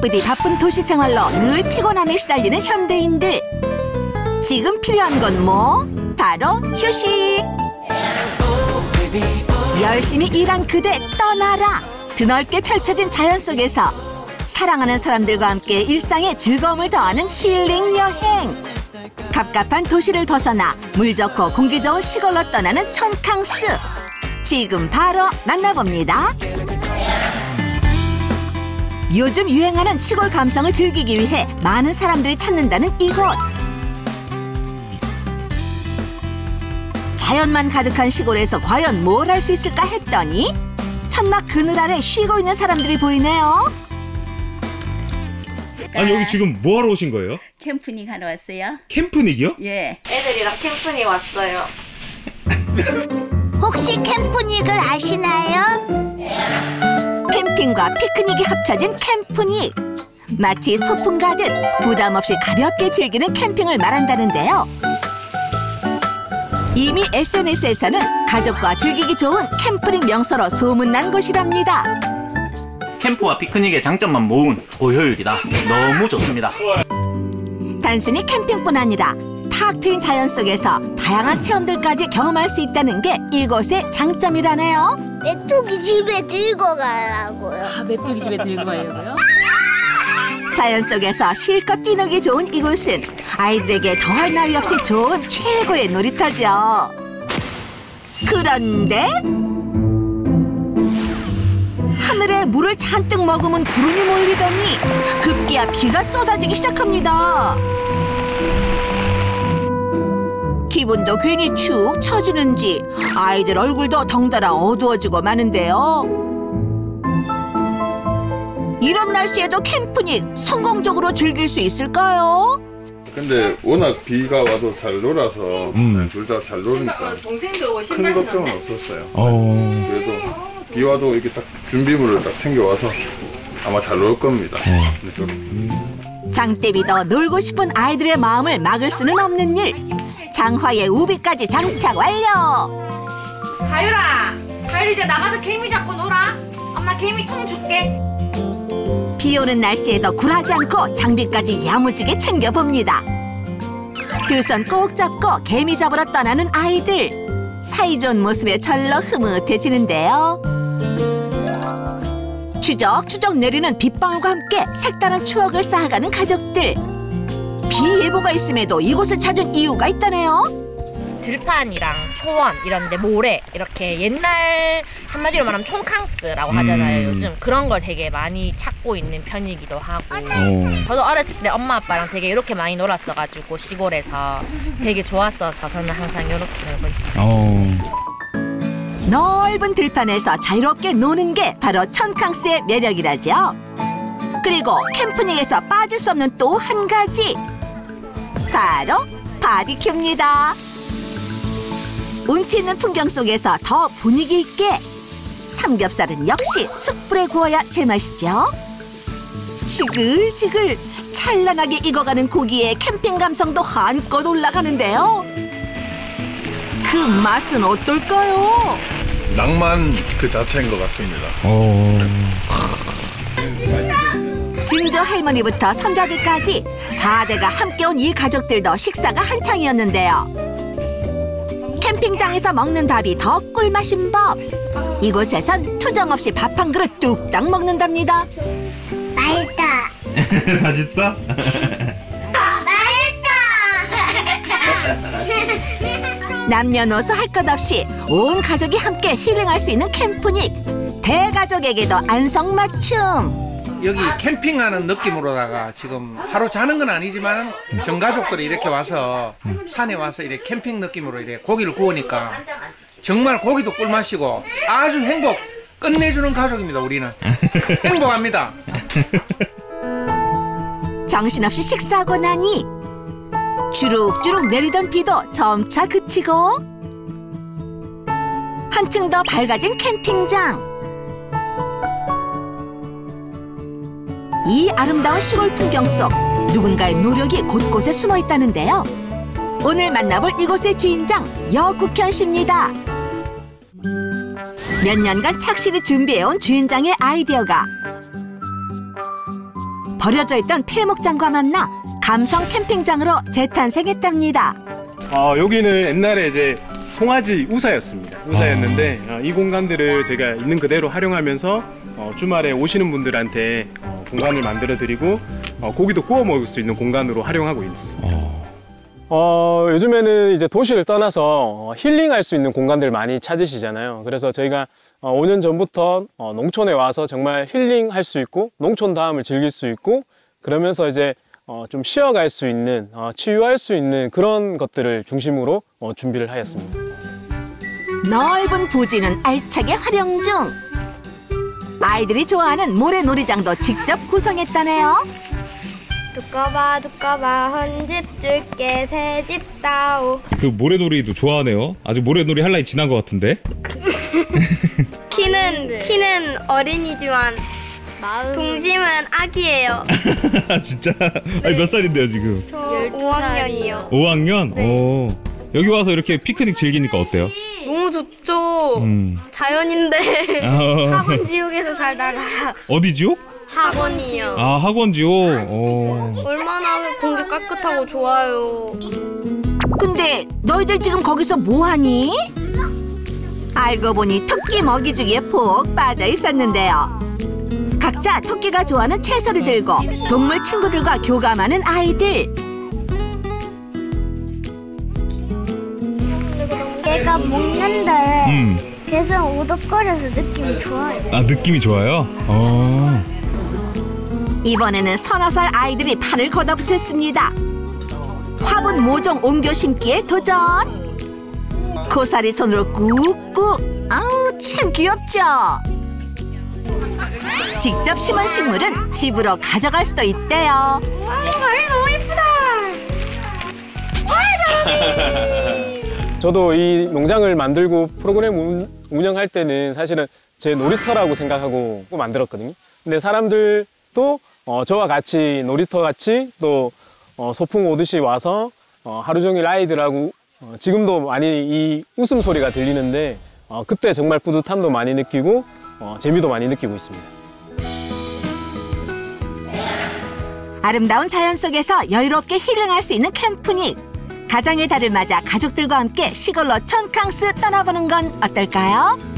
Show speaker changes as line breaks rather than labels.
바쁘디 바쁜 도시 생활로 늘 피곤함에 시달리는 현대인들. 지금 필요한 건 뭐? 바로 휴식. 열심히 일한 그대 떠나라. 드넓게 펼쳐진 자연 속에서 사랑하는 사람들과 함께 일상에 즐거움을 더하는 힐링 여행. 갑갑한 도시를 벗어나 물 좋고 공기 좋은 시골로 떠나는 촌캉스. 지금 바로 만나봅니다. 요즘 유행하는 시골 감성을 즐기기 위해 많은 사람들이 찾는다는 이곳. 자연만 가득한 시골에서 과연 뭘 할 수 있을까 했더니 천막 그늘 아래 쉬고 있는 사람들이 보이네요.
아니 여기 지금 뭐 하러 오신 거예요?
캠프닝 하러 왔어요.
캠프닉이요?
예.
애들이랑 캠프닝 왔어요.
혹시 캠프닉을 아시나요? 캠핑과 피크닉이 합쳐진 캠프닉. 마치 소풍 가듯 부담 없이 가볍게 즐기는 캠핑을 말한다는데요. 이미 SNS에서는 가족과 즐기기 좋은 캠프닉 명소로 소문난 곳이랍니다.
캠프와 피크닉의 장점만 모은 고효율이다. 너무 좋습니다.
단순히 캠핑뿐 아니라 탁 트인 자연 속에서 다양한 체험들까지 경험할 수 있다는 게 이곳의 장점이라네요.
메뚜기 집에 들고 가려고요.
아, 메뚜기 집에 들고 가려고요?
자연 속에서 실컷 뛰놀기 좋은 이곳은 아이들에게 더할 나위 없이 좋은 최고의 놀이터죠. 그런데 하늘에 물을 잔뜩 머금은 구름이 몰리더니 급기야 비가 쏟아지기 시작합니다. 기분도 괜히 축 처지는지 아이들 얼굴도 덩달아 어두워지고 마는데요. 이런 날씨에도 캠프닉 성공적으로 즐길 수 있을까요?
근데 워낙 비가 와도 잘 놀아서 둘 다 잘 노니까 큰 걱정은 없었어요. 그래도 비 와도 이렇게 딱 준비물을 딱 챙겨와서 아마 잘 놀 겁니다.
장대비도 놀고 싶은 아이들의 마음을 막을 수는 없는 일. 장화에 우비까지 장착 완료.
가율아, 가율 이제 나가서 개미 잡고 놀아. 엄마 개미 통 줄게.
비 오는 날씨에도 굴하지 않고 장비까지 야무지게 챙겨봅니다. 두 손 꼭 잡고 개미 잡으러 떠나는 아이들. 사이좋은 모습에 절로 흐뭇해지는데요. 추적추적 내리는 빗방울과 함께 색다른 추억을 쌓아가는 가족들. 비 예보가 있음에도 이곳을 찾은 이유가 있다네요.
들판이랑 초원 이런 데 모래 이렇게 옛날 한마디로 말하면 촌캉스라고 하잖아요. 요즘 그런 걸 되게 많이 찾고 있는 편이기도 하고 저도 어렸을 때 엄마 아빠랑 되게 이렇게 많이 놀았어가지고 시골에서 되게 좋았어서 저는 항상 이렇게 놀고 있어요.
넓은 들판에서 자유롭게 노는 게 바로 촌캉스의 매력이라죠. 그리고 캠프닉에서 빠질 수 없는 또 한 가지, 바로 바비큐입니다. 운치 있는 풍경 속에서 더 분위기 있게 삼겹살은 역시 숯불에 구워야 제맛이죠. 지글지글 찬란하게 익어가는 고기에 캠핑 감성도 한껏 올라가는데요. 그 맛은 어떨까요?
낭만 그 자체인 것 같습니다.
증조 할머니부터 손자들까지 4대가 함께 온 이 가족들도 식사가 한창이었는데요. 캠핑장에서 먹는 밥이 더 꿀맛인 법. 이곳에선 투정 없이 밥 한 그릇 뚝딱 먹는답니다.
맛있다.
맛있다?
맛있다.
남녀노소 할 것 없이 온 가족이 함께 힐링할 수 있는 캠프닉. 대가족에게도 안성맞춤.
여기 캠핑하는 느낌으로다가 지금 하루 자는 건 아니지만 전 가족들이 이렇게 와서 산에 와서 이렇게 캠핑 느낌으로 이렇게 고기를 구우니까 정말 고기도 꿀맛이고 아주 행복 끝내주는 가족입니다. 우리는 행복합니다.
정신없이 식사하고 나니 주룩주룩 내리던 비도 점차 그치고 한층 더 밝아진 캠핑장. 이 아름다운 시골 풍경 속 누군가의 노력이 곳곳에 숨어 있다는데요. 오늘 만나볼 이곳의 주인장 여국현 씨입니다. 몇 년간 착실히 준비해온 주인장의 아이디어가 버려져 있던 폐목장과 만나 감성 캠핑장으로 재탄생했답니다.
여기는 옛날에 이제 송아지 우사였습니다. 우사였는데 이 공간들을 제가 있는 그대로 활용하면서 주말에 오시는 분들한테 공간을 만들어 드리고 고기도 구워 먹을 수 있는 공간으로 활용하고 있습니다.
요즘에는 이제 도시를 떠나서 힐링할 수 있는 공간들 많이 찾으시잖아요. 그래서 저희가 5년 전부터 농촌에 와서 정말 힐링할 수 있고 농촌 다음을 즐길 수 있고 그러면서 이제 좀 쉬어갈 수 있는 치유할 수 있는 그런 것들을 중심으로 준비를 하였습니다.
넓은 부지는 알차게 활용 중. 아이들이 좋아하는 모래놀이장도 직접 구성했다네요.
두꺼봐 헌집 줄게 새집 다오.
그 모래놀이도 좋아하네요. 아직 모래놀이 할 나이 지난 것 같은데.
키는 어린이지만 동심은 아기예요.
진짜? 아니 몇 살인데요 지금?
저 5학년이요.
5학년?
네.
오. 여기 와서 이렇게 피크닉 즐기니까 어때요?
너무 좋죠. 자연인데 학원 지옥에서 살다가
어디 지옥?
학원이요.
아 학원 지옥?
얼마나 공기 깨끗하고 좋아요.
근데 너희들 지금 거기서 뭐하니? 알고 보니 토끼 먹이주기에 푹 빠져 있었는데요. 각자 토끼가 좋아하는 채소를 들고 동물 친구들과 교감하는 아이들.
얘가 먹는데 계속 오덕거려서 느낌이 좋아요.
아 느낌이 좋아요?
이번에는 서너 살 아이들이 팔을 걷어붙였습니다. 화분 모종 옮겨 심기에 도전. 고사리 손으로 꾹꾹. 아우 참 귀엽죠? 직접 심은 식물은 집으로 가져갈 수도 있대요.
와, 발이 너무 예쁘다. 와, 잘하네.
저도 이 농장을 만들고 프로그램 운영할 때는 사실은 제 놀이터라고 생각하고 만들었거든요. 근데 사람들도 저와 같이 놀이터 같이 또 소풍 오듯이 와서 하루 종일 아이들하고 지금도 많이 이 웃음소리가 들리는데 그때 정말 뿌듯함도 많이 느끼고 재미도 많이 느끼고 있습니다.
아름다운 자연 속에서 여유롭게 힐링할 수 있는 캠프닉. 가정의 달을 맞아 가족들과 함께 시골로 촌캉스 떠나보는 건 어떨까요?